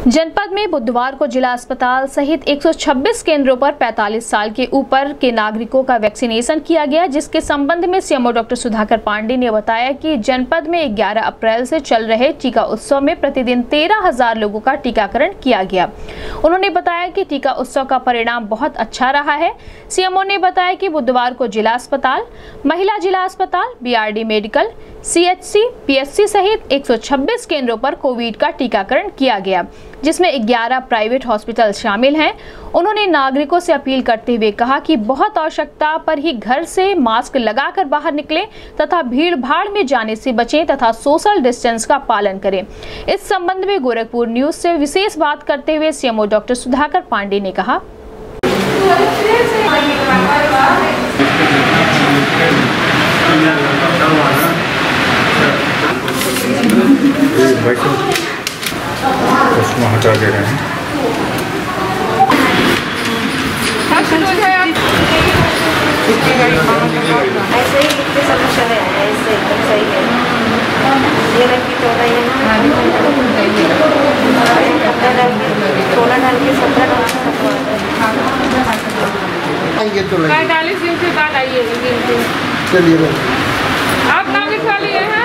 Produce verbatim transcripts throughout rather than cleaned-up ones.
जनपद में बुधवार को जिला अस्पताल सहित एक सौ छब्बीस केंद्रों पर पैंतालीस साल के ऊपर के नागरिकों का वैक्सीनेशन किया गया, जिसके संबंध में सीएमओ डॉक्टर सुधाकर पांडे ने बताया कि जनपद में ग्यारह अप्रैल से चल रहे टीका उत्सव में प्रतिदिन तेरह हजार लोगों का टीकाकरण किया गया। उन्होंने बताया कि टीका उत्सव का परिणाम बहुत अच्छा रहा है। सीएमओ ने बताया कि बुधवार को जिला अस्पताल, महिला जिला अस्पताल, बीआरडी मेडिकल, सीएचसी, पीएचसी सहित एक सौ छब्बीस केंद्रों पर कोविड का टीकाकरण किया गया, जिसमें ग्यारह प्राइवेट हॉस्पिटल शामिल हैं। उन्होंने नागरिकों से अपील करते हुए कहा कि बहुत आवश्यकता पर ही घर से मास्क लगाकर बाहर निकलें तथा भीड़ भाड़ में जाने से बचें तथा सोशल डिस्टेंस का पालन करें। इस संबंध में गोरखपुर न्यूज से विशेष बात करते हुए सीएमओ डॉक्टर सुधाकर पांडे ने कहा, उसमें हटा दे रहे हैं। ऐसे ही कितने समस्या है, ऐसे एकदम सही है। ये रखी चौदह है ना, कपड़ा डाल के सोलह डाल के सत्रह डाल के सत्रह पैंतालीस दिन से बाद आइए। चलिए आप नाम लिखवा लिए हैं।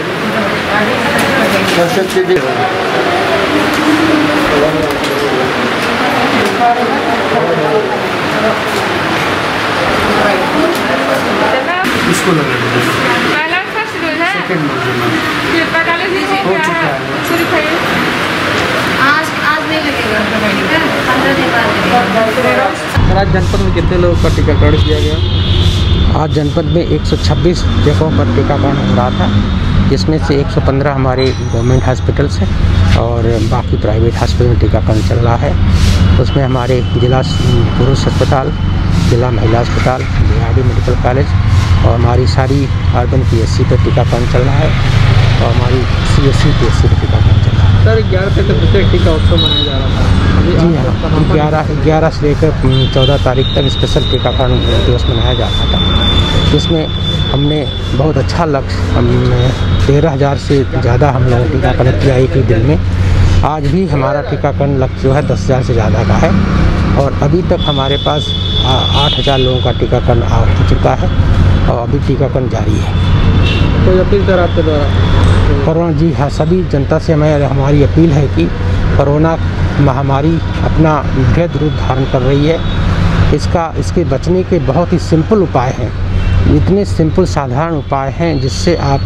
इसको लगा पहला फर्स्ट डोज है, सेकंड डोज फिर पैंतालीस दिन से क्या है सिर्फ है। आज आज नहीं लगेगा, पंद्रह दिन बाद। आज जनपद में कितने लोगों का टीकाकरण किया गया? आज जनपद में एक सौ छब्बीस जगहों पर टीकाकरण हो रहा था, जिसमें से एक सौ पंद्रह हमारे गवर्नमेंट हॉस्पिटल्स हैं और बाकी प्राइवेट हॉस्पिटल में टीकाकरण चल रहा है। उसमें हमारे जिला पुरुष अस्पताल, जिला महिला अस्पताल, बीआरडी मेडिकल कॉलेज और हमारी सारी अर्बन पीएससी पर टीकाकरण चल रहा है और हमारी सीएससी पीएससी पर टीकाकरण चल रहा है। सर ग्यारह तारीख तक प्रत्येक टीका उत्सव मनाया जा रहा था। जी हाँ, ग्यारह ग्यारह से लेकर चौदह तारीख तक स्पेशल टीकाकरण दिवस मनाया जा रहा था, जिसमें हमने बहुत अच्छा लक्ष्य, हमने तेरह हज़ार से ज़्यादा हम लोगों ने टीकाकरण किया एक ही दिन में। आज भी हमारा टीकाकरण लक्ष्य जो है दस हज़ार से ज़्यादा का है और अभी तक हमारे पास आठ हज़ार लोगों का टीकाकरण हो चुका है और अभी टीकाकरण जारी है। कोई अपील सर आपके द्वारा? कोरोना जी हाँ, सभी जनता से हमें हमारी अपील है कि कोरोना महामारी अपना वृहद रूप धारण कर रही है। इसका इसके बचने के बहुत ही सिंपल उपाय हैं, इतने सिंपल साधारण उपाय हैं जिससे आप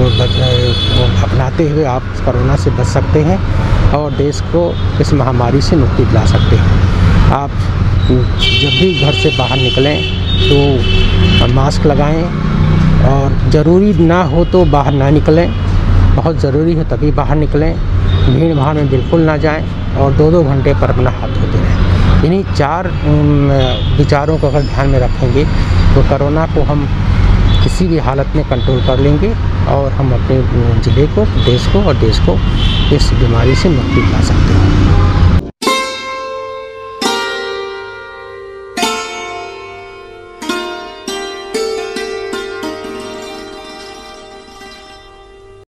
अपनाते हुए आप कोरोना से बच सकते हैं और देश को इस महामारी से मुक्ति दिला सकते हैं। आप जब भी घर से बाहर निकलें तो मास्क लगाएं और ज़रूरी ना हो तो बाहर ना निकलें, बहुत ज़रूरी है तभी बाहर निकलें। भीड़ भाड़ में बिल्कुल ना जाएं और दो दो घंटे पर अपना हाथ धोते रहें। इन्हीं चार विचारों को अगर ध्यान में रखेंगे तो कोरोना को हम किसी भी हालत में कंट्रोल कर लेंगे और हम अपने ज़िले को, देश को और देश को इस बीमारी से मुक्ति दिला सकते हैं।